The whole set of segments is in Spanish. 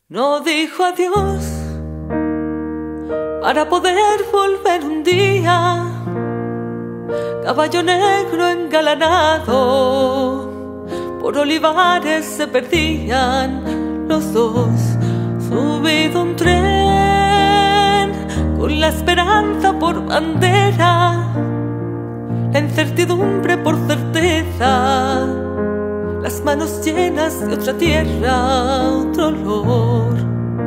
No dijo adiós para poder volver un día. Caballo negro engalanado, por olivares se perdían los dos. Subido a un tren con la esperanza por bandera, la incertidumbre por certeza, las manos llenas de otra tierra, otro olor.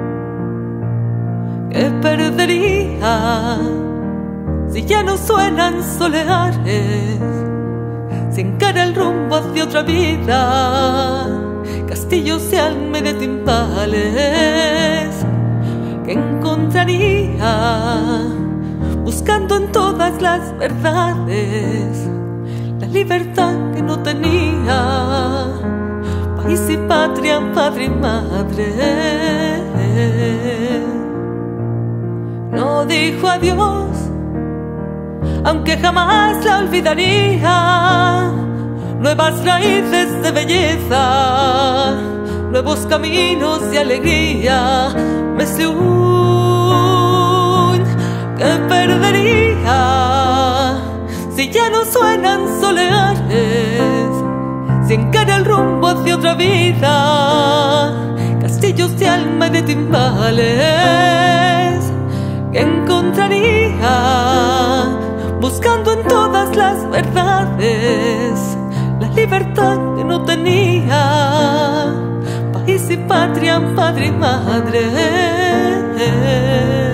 ¿Qué perdería si ya no suenan soleares, si encara el rumbo hacia otra vida? Castillos y alme de timbales que encontraría buscando en todas las verdades la libertad que no tenía. País y patria, padre y madre. No dijo adiós, aunque jamás la olvidaría. Nuevas raíces de belleza, nuevos caminos de alegría. Monsieur, ¿qué perdería si ya no suenan soleares, si encara el rumbo hacia otra vida? Castillos de alma y de timbales que encontraría buscando en todas las verdades la libertad que no tenía. País y patria, padre y madre.